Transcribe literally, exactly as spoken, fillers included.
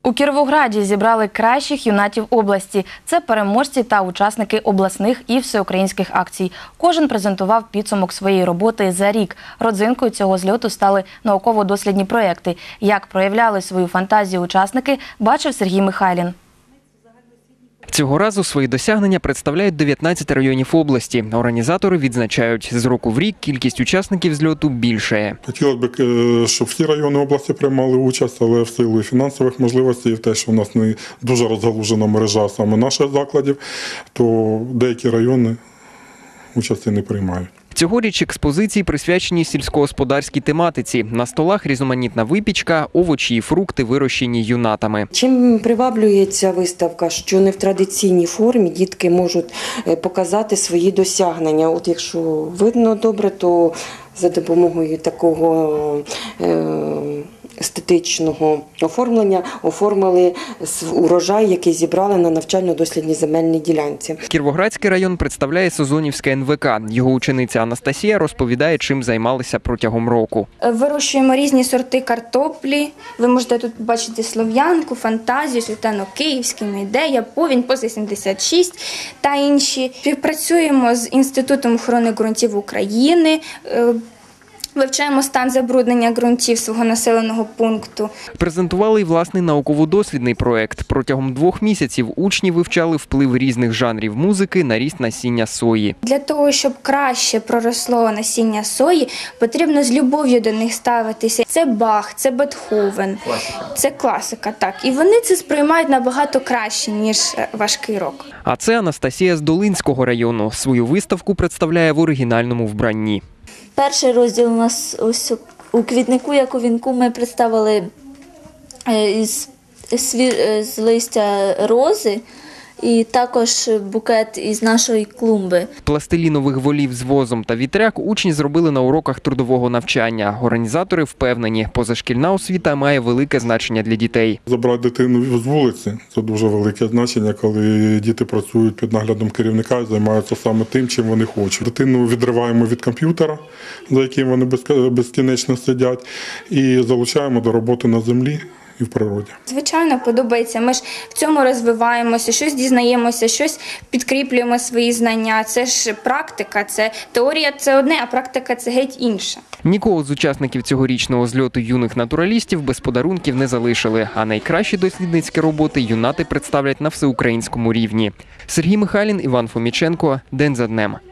У Кіровограді зібрали кращих юнатів області. Це переможці та учасники обласних і всеукраїнських акцій. Кожен презентував підсумок своєї роботи за рік. Родзинкою цього зльоту стали науково-дослідні проєкти. Як проявляли свою фантазію учасники, бачив Сергій Михайлін. Цього разу свої досягнення представляють дев'ятнадцять районів області. Організатори відзначають, з року в рік кількість учасників зльоту більшає. Хотілося б, щоб всі райони області приймали участь, але в силу фінансових можливостей, і в те, що у нас не дуже розгалужена мережа саме наших закладів, то деякі райони участі не приймають. Цьогоріч експозиції присвячені сільськогосподарській тематиці. На столах різноманітна випічка, овочі і фрукти, вирощені юнатами. Чим приваблює ця виставка, що не в традиційній формі дітки можуть показати свої досягнення. От якщо видно добре, то за допомогою такого естетичного оформлення оформили урожай, який зібрали на навчально-дослідній земельній ділянці. Кіровоградський район представляє Созонівське ен ве ка. Його учениця Анастасія розповідає, чим займалися протягом року. Вирощуємо різні сорти картоплі. Ви можете тут побачити слов'янку, фантазію, світано-київський, ідея, повінь, поза сімдесят шість та інші. Співпрацюємо з Інститутом охорони ґрунтів України. Вивчаємо стан забруднення ґрунтів свого населеного пункту. Презентували й власний науково-дослідний проєкт. Протягом двох місяців учні вивчали вплив різних жанрів музики на ріст насіння сої. Для того, щоб краще проросло насіння сої, потрібно з любов'ю до них ставитися. Це Бах, це Бетховен, це класика, так. І вони це сприймають набагато краще, ніж важкий рок. А це Анастасія з Долинського району. Свою виставку представляє в оригінальному вбранні. Перший розділ у нас ось у квітнику, як у вінку, ми представили із, з листя рози і також букет із нашої клумби. Пластилінових волів з возом та вітряк учні зробили на уроках трудового навчання. Організатори впевнені, позашкільна освіта має велике значення для дітей. Забрати дитину з вулиці – це дуже велике значення, коли діти працюють під наглядом керівника і займаються саме тим, чим вони хочуть. Дитину відриваємо від комп'ютера, за яким вони безкінечно сидять, і залучаємо до роботи на землі і в природі. Звичайно, подобається. Ми ж в цьому розвиваємося, щось дізнаємося, щось підкріплюємо свої знання. Це ж практика, це теорія – це одне, а практика – це геть інше. Нікого з учасників цьогорічного зльоту юних натуралістів без подарунків не залишили. А найкращі дослідницькі роботи юнати представлять на всеукраїнському рівні. Сергій Михайлін, Іван Фоміченко. День за днем.